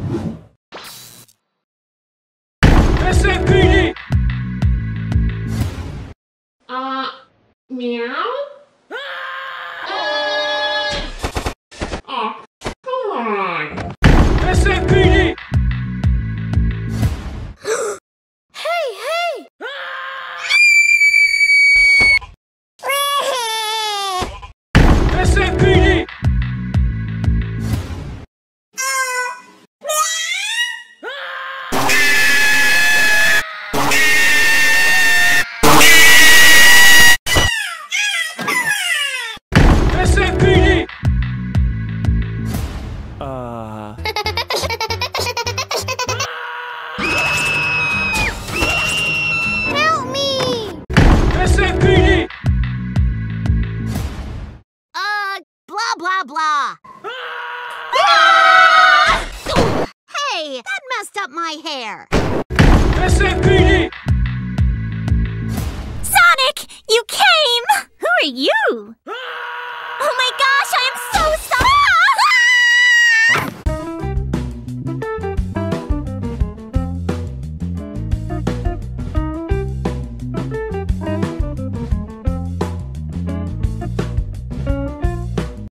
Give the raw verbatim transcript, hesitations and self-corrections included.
S M P D! Uh, meow? Oh, come on. S M P D! Hey, hey! S M P D! S M P D! Uh... Help me! S M P D! Uh, blah, blah, blah. Hey, that messed up my hair. S M P D! Sonic! You came! Who are you?